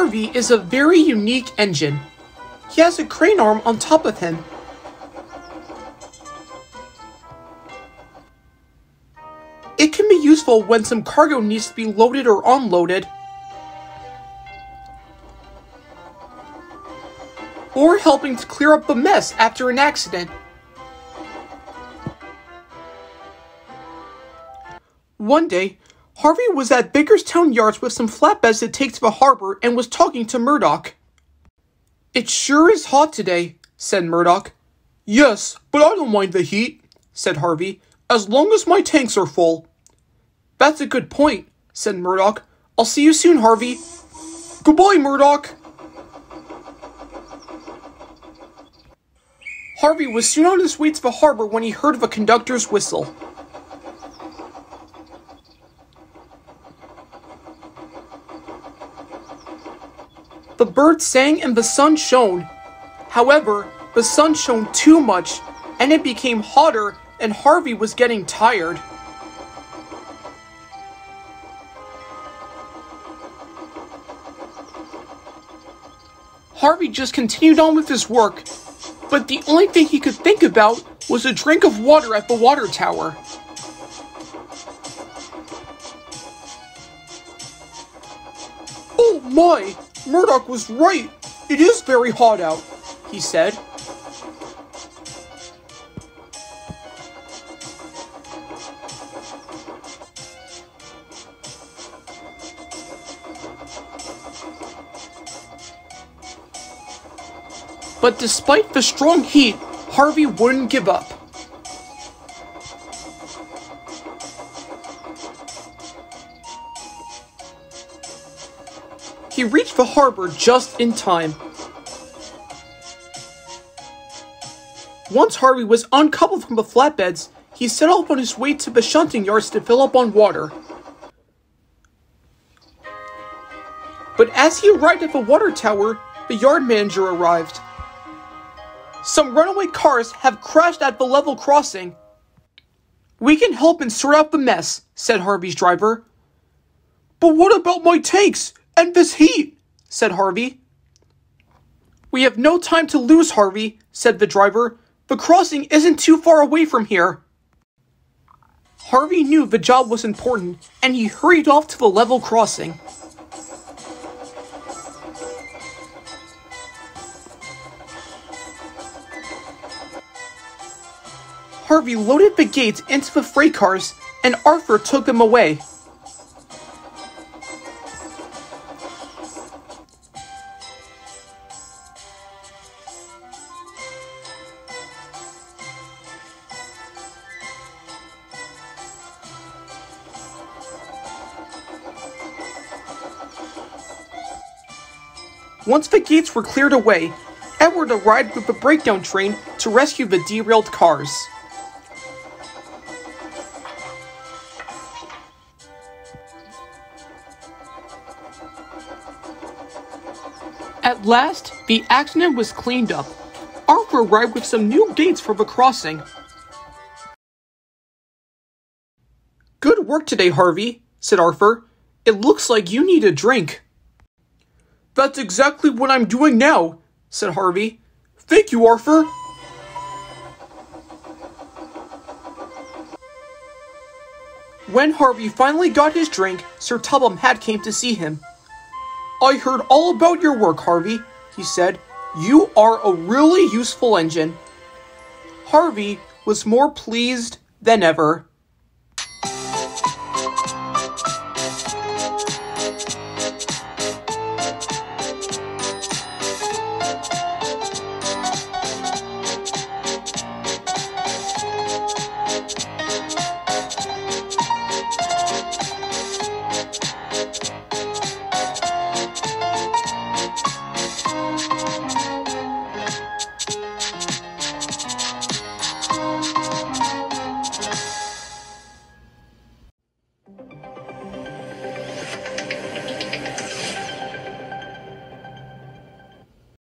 Harvey is a very unique engine. He has a crane arm on top of him. It can be useful when some cargo needs to be loaded or unloaded, or helping to clear up a mess after an accident. One day, Harvey was at Bakerstown Yards with some flatbeds to take to the harbor and was talking to Murdoch. "It sure is hot today," said Murdoch. "Yes, but I don't mind the heat," said Harvey, "as long as my tanks are full." "That's a good point," said Murdoch. "I'll see you soon, Harvey." "Goodbye, Murdoch." Harvey was soon on his way to the harbor when he heard of a conductor's whistle. The bird sang and the sun shone. However, the sun shone too much, and it became hotter, and Harvey was getting tired. Harvey just continued on with his work, but the only thing he could think about was a drink of water at the water tower. "Oh my! Murdoch was right! It is very hot out," he said. But despite the strong heat, Harvey wouldn't give up. He reached the harbor just in time. Once Harvey was uncoupled from the flatbeds, he set off on his way to the shunting yards to fill up on water. But as he arrived at the water tower, the yard manager arrived. "Some runaway cars have crashed at the level crossing." "We can help and sort out the mess," said Harvey's driver. "But what about my tanks and this heat?" said Harvey. "We have no time to lose, Harvey," said the driver. "The crossing isn't too far away from here." Harvey knew the job was important, and he hurried off to the level crossing. Harvey loaded the gates into the freight cars, and Arthur took them away. Once the gates were cleared away, Edward arrived with the breakdown train to rescue the derailed cars. At last, the accident was cleaned up. Arthur arrived with some new gates for the crossing. "Good work today, Harvey," said Arthur. "It looks like you need a drink." "That's exactly what I'm doing now," said Harvey. "Thank you, Arthur." When Harvey finally got his drink, Sir Topham Hatt came to see him. "I heard all about your work, Harvey," he said. "You are a really useful engine." Harvey was more pleased than ever.